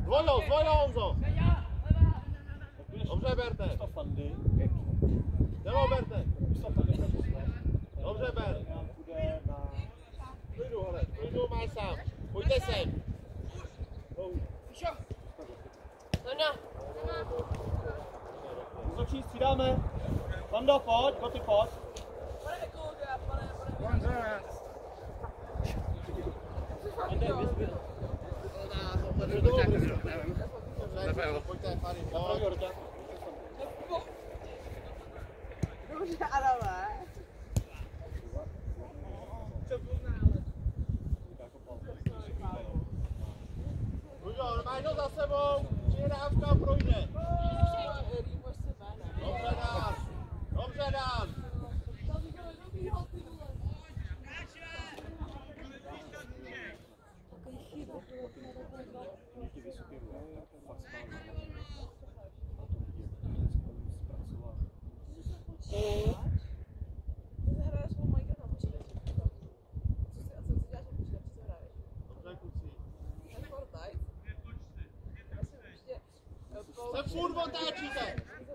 Zvojil, Honzo! Dobře, Berte. Nebo Berte. Dobře, Ber. Klidu, máš sám. Pojďte sem. Útočí, střídáme. Vando, pojď, Koty, pojď. Pojďte, Fary, pojď. Dobře, ale. Ruďo, máš ho za sebou, přihrávka a projde. Dobře, Dan. Dobře, Dan. Se furt otáčíte.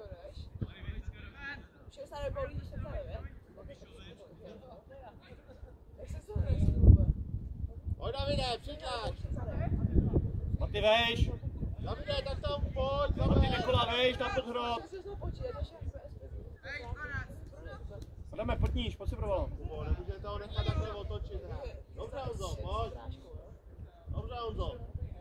Pojď, Davide, přitlač. Maty, vejš. Davide, tak tam pojď. Maty, Nikola, vejš na podhrob. Jdeme, pojď níž, pojď si provolám. Nemůžete ho nechat takhle otočit. Dobře, Honzo, pojď. Dobře, Honzo.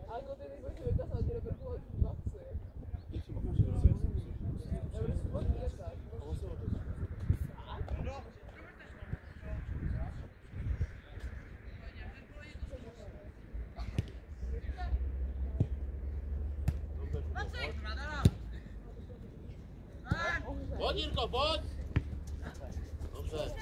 Pojď, Jirko, pojď! Dobře.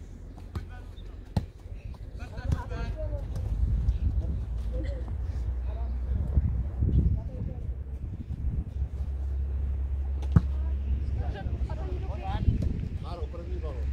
Máro, první balon.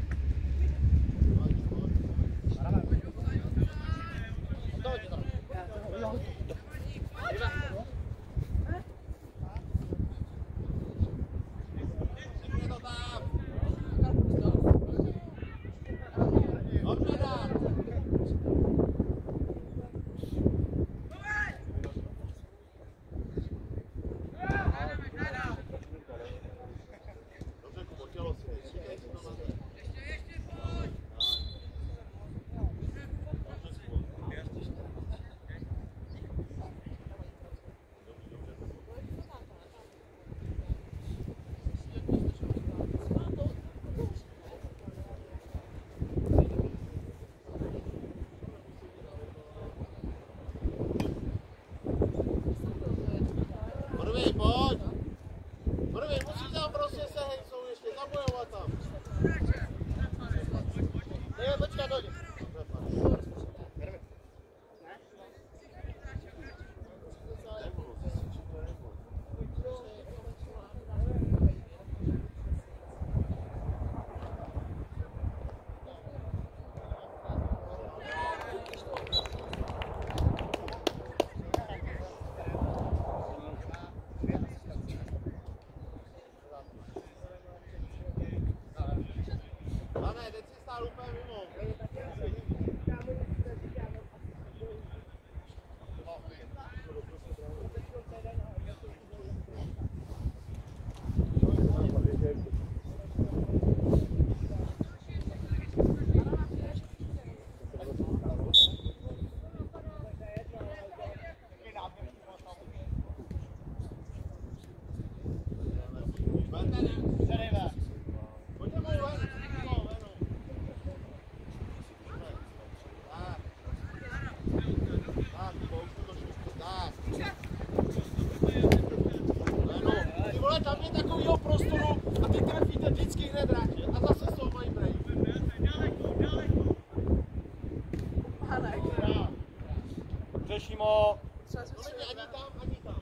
Řešíme. To není ani tam, ani tam.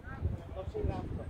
To přihrávka.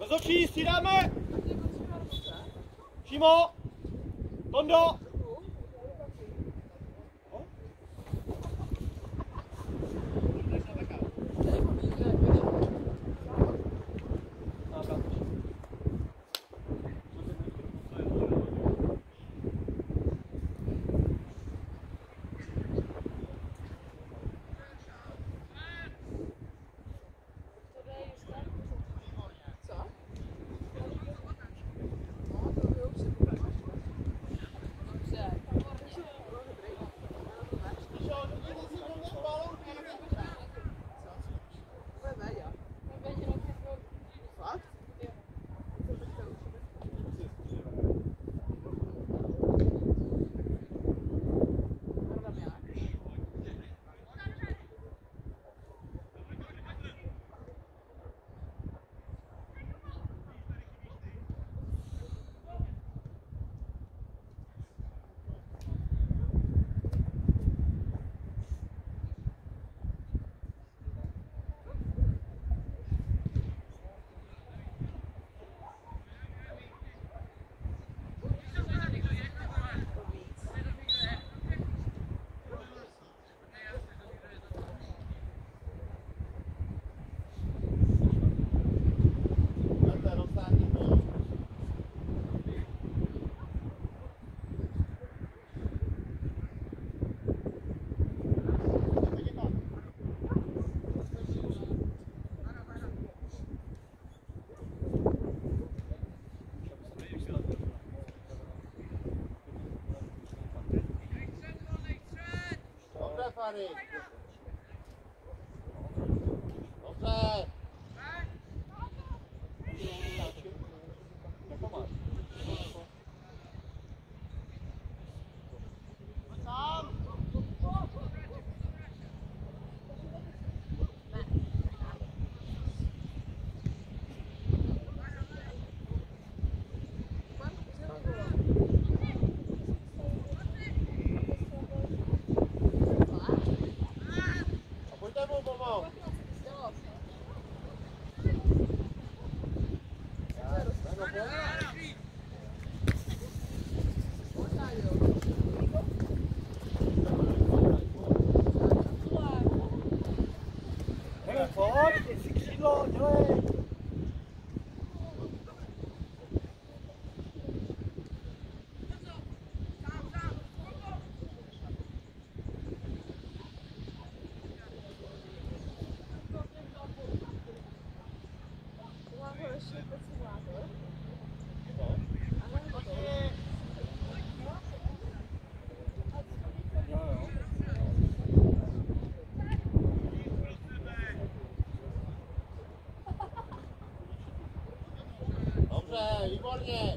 Rozhodčí, střídáme! Šimo! Tondo! Starý. Dobře. Dobře, výborně.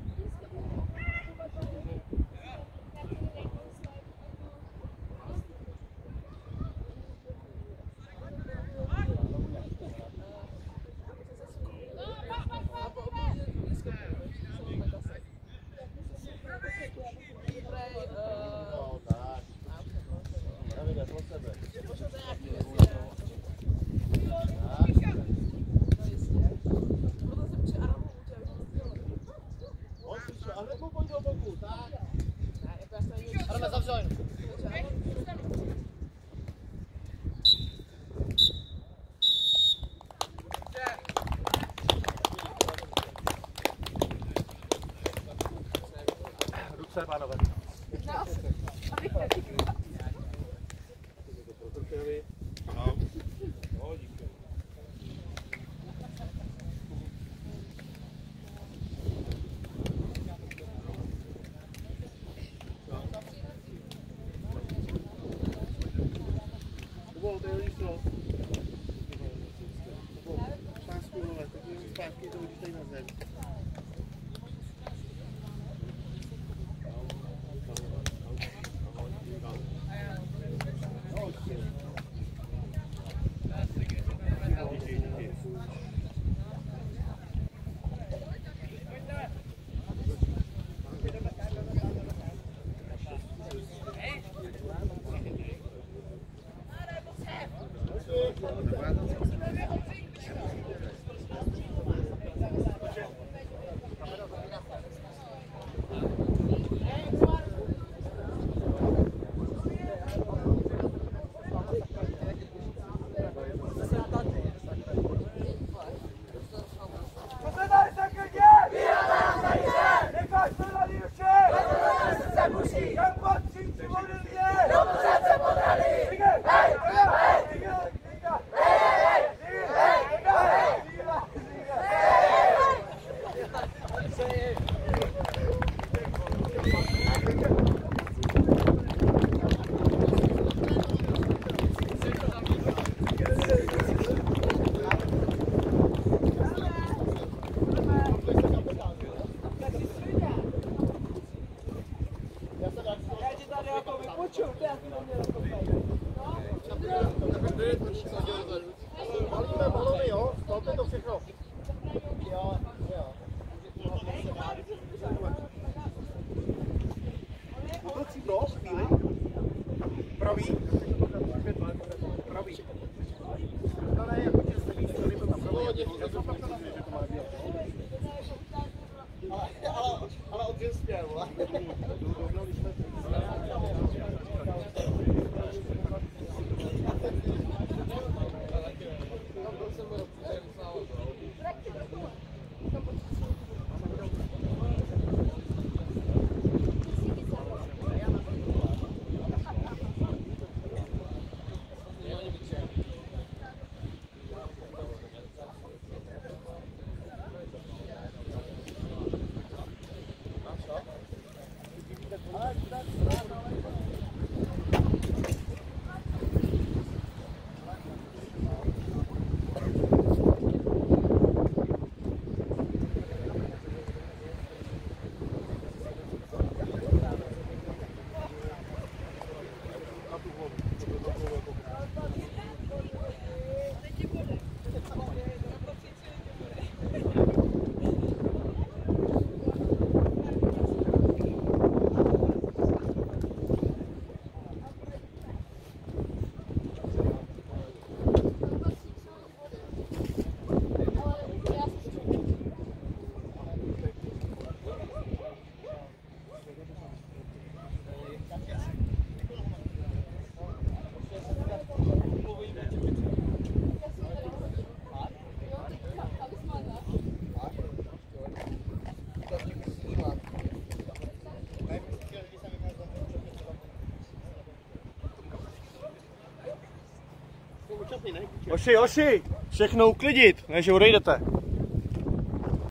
Ruce, pánové. No. No, díky. To je lístro. Pásku vole, tak je zpátky, to hodíš tady na zem. Počuj, ty jak to měl Balíme balony, jo? Spalme to všechno. Jo, jo. Utočí to, chvíli. Pravý. Pravý. To ne, jako tě stejný strany to tam pravý. Já jsem fakt to že to má dělat. Ale on tě směl, vole. Oši, všechno uklidit, než odejdete.